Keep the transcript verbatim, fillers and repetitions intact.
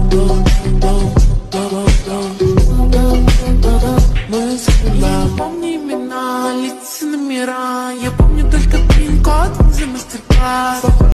Помни имена, лица, номера. Я помню только пин-код за мастер-класс.